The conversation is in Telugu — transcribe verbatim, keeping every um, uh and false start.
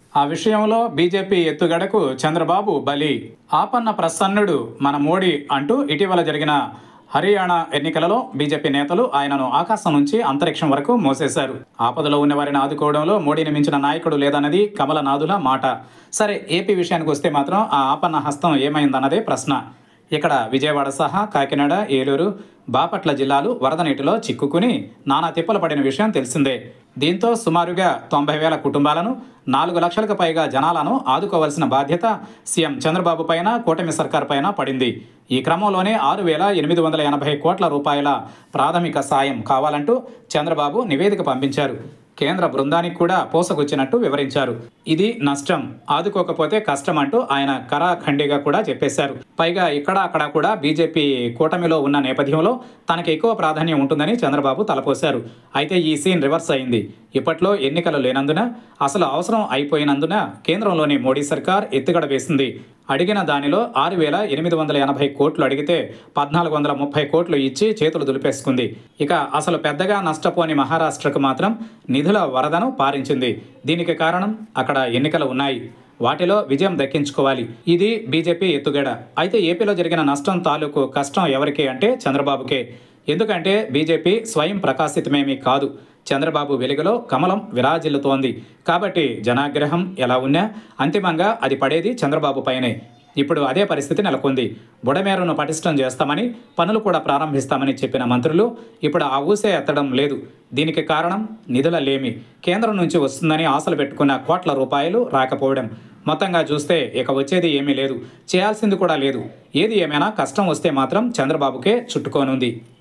ఆ విషయంలో బీజేపీ ఎత్తుగడకు చంద్రబాబు బలి. ఆపన్న ప్రసన్నుడు మన మోడీ అంటూ ఇటీవల జరిగిన హర్యానా ఎన్నికలలో బీజేపీ నేతలు ఆయనను ఆకాశం నుంచి అంతరిక్షం వరకు మోసేశారు. ఆపదలో ఉన్న వారిని ఆదుకోవడంలో మోడీని మించిన నాయకుడు లేదన్నది కమలనాథుల మాట. సరే, ఏపీ విషయానికి వస్తే మాత్రం ఆ ఆపన్న హస్తం ఏమైందన్నదే ప్రశ్న. ఇక్కడ విజయవాడ సహా కాకినాడ, ఏలూరు, బాపట్ల జిల్లాలు వరద నీటిలో చిక్కుకుని నానా తిప్పలు పడిన విషయం తెలిసిందే. దీంతో సుమారుగా తొంభై వేల కుటుంబాలను, నాలుగు లక్షలకు పైగా జనాలను ఆదుకోవాల్సిన బాధ్యత సీఎం చంద్రబాబు పైన, కూటమి సర్కార్ పైన పడింది. ఈ క్రమంలోనే ఆరు వేల ఎనిమిది వందల ఎనభై కోట్ల రూపాయల ప్రాథమిక సాయం కావాలంటూ చంద్రబాబు నివేదిక పంపించారు. కేంద్ర బృందానికి కూడా పోసకొచ్చినట్టు వివరించారు. ఇది నష్టం, ఆదుకోకపోతే కష్టం అంటూ ఆయన కరాఖండిగా కూడా చెప్పేశారు. పైగా ఇక్కడ అక్కడ కూడా బీజేపీ కూటమిలో ఉన్న నేపథ్యంలో తనకి ఎక్కువ ప్రాధాన్యం ఉంటుందని చంద్రబాబు తలపోశారు. అయితే ఈ సీన్ రివర్స్ అయింది. ఇప్పట్లో ఎన్నికలు లేనందున, అసలు అవసరం అయిపోయినందున కేంద్రంలోని మోడీ సర్కార్ ఎత్తుగడ వేసింది. అడిగిన దానిలో ఆరు వేల ఎనిమిది వందల ఎనభై కోట్లు అడిగితే పద్నాలుగు వందల ముప్పై కోట్లు ఇచ్చి చేతులు దులిపేసుకుంది. ఇక అసలు పెద్దగా నష్టపోని మహారాష్ట్రకు మాత్రం నిధుల వరదను పారించింది. దీనికి కారణం అక్కడ ఎన్నికలు ఉన్నాయి, వాటిలో విజయం దక్కించుకోవాలి. ఇది బీజేపీ ఎత్తుగడ. అయితే ఏపీలో జరిగిన నష్టం తాలూకు కష్టం ఎవరికి అంటే చంద్రబాబుకే. ఎందుకంటే బీజేపీ స్వయం ప్రకాశితమేమీ కాదు. చంద్రబాబు వెలుగులో కమలం విరాజిల్లుతోంది. కాబట్టి జనాగ్రహం ఎలా ఉన్నా అంతిమంగా అది పడేది చంద్రబాబు పైనే. ఇప్పుడు అదే పరిస్థితి నెలకొంది. బుడమేరును పటిష్టం చేస్తామని, పనులు కూడా ప్రారంభిస్తామని చెప్పిన మంత్రులు ఇప్పుడు ఆ ఊసే ఎత్తడం లేదు. దీనికి కారణం నిధుల లేమి, కేంద్రం నుంచి వస్తుందని ఆశలు పెట్టుకున్న కోట్ల రూపాయలు రాకపోవడం. మొత్తంగా చూస్తే ఇక వచ్చేది ఏమీ లేదు, చేయాల్సింది కూడా లేదు. ఏది ఏమైనా కష్టం వస్తే మాత్రం చంద్రబాబుకే చుట్టుకోనుంది.